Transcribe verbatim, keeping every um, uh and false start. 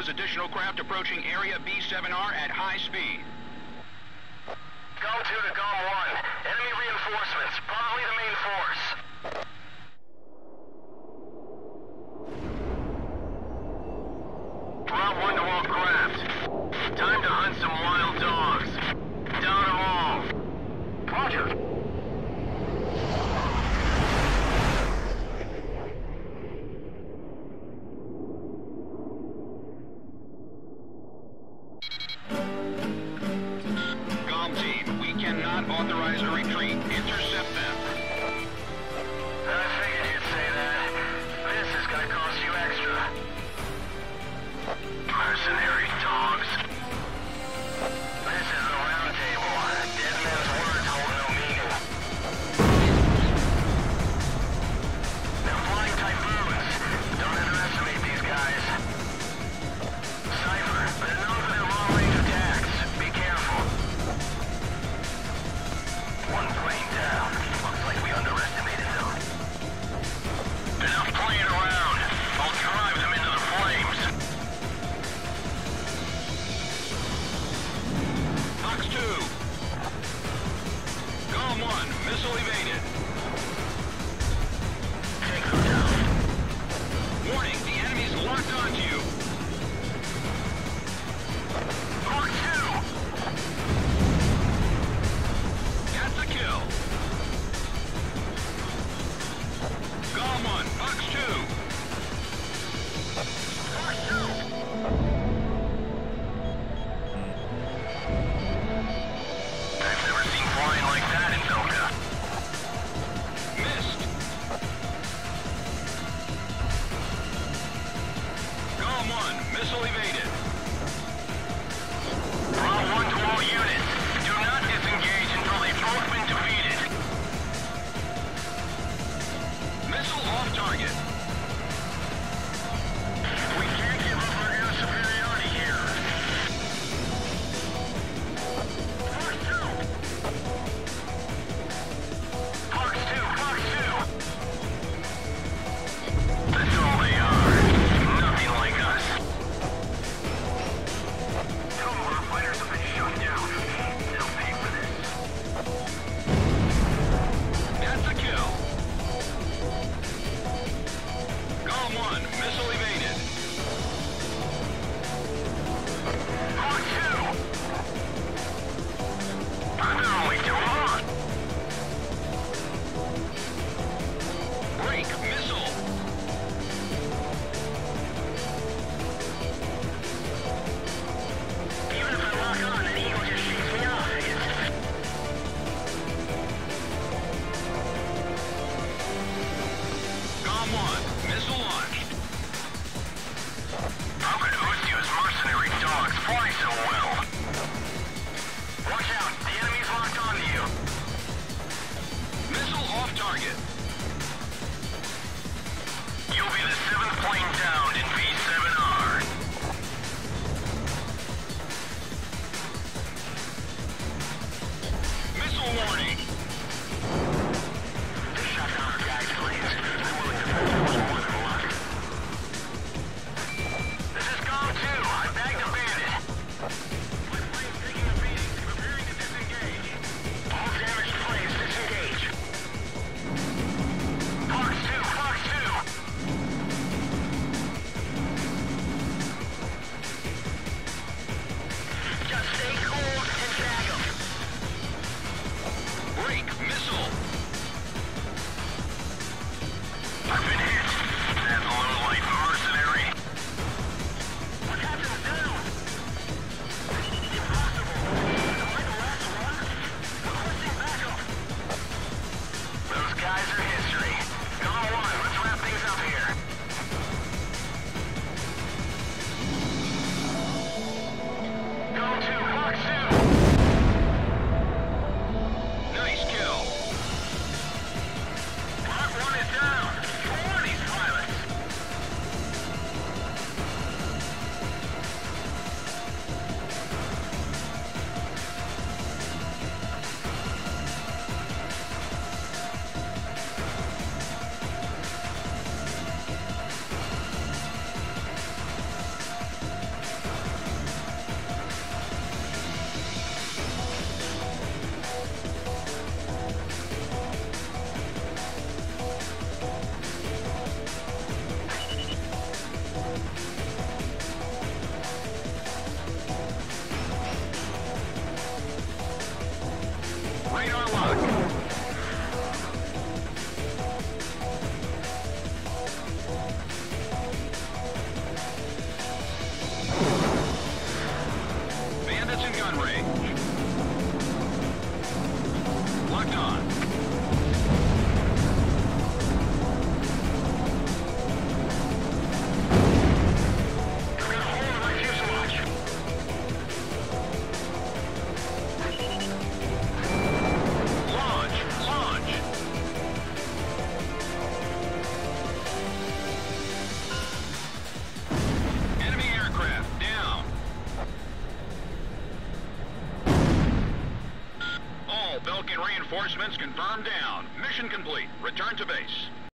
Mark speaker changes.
Speaker 1: shows additional craft approaching area B seven R at high speed.
Speaker 2: Gom two to Gom one. Enemy reinforcements, probably the main force. Route one to all craft. Time to hunt some wild dogs. Down them all. Roger.
Speaker 1: Gom team, we cannot authorize a retreat. Intercept them.
Speaker 2: I figured you'd say that. This is gonna cost you extra. Mercenary dogs. This is the round table. Dead men's words hold no meaning. They're flying typhoons. Don't underestimate these guys. Cypher, they're known for their long-range attacks. Be careful. One plane down. Looks like we underestimated them. Enough playing around. I'll drive them into the flames.
Speaker 1: Fox two. Gom one, missile evaded.
Speaker 2: Take them down.
Speaker 1: Warning, the enemy's locked onto you.
Speaker 2: Mark two.
Speaker 1: That's a kill. Gom one, Fox two.
Speaker 2: Mark two. I've never seen flying like that in Velka.
Speaker 1: Missed. Gom one, missile evaded.
Speaker 2: Route one to all units. Do not disengage until they've both been defeated.
Speaker 1: Missile off target.
Speaker 2: We can't give up our air superiority here. Fox two. Fox two, Fox two. That's all they are. Nothing like us.
Speaker 1: Radar lock. Bandits in gun range. Locked on. Belkin reinforcements confirmed down. Mission complete. Return to base.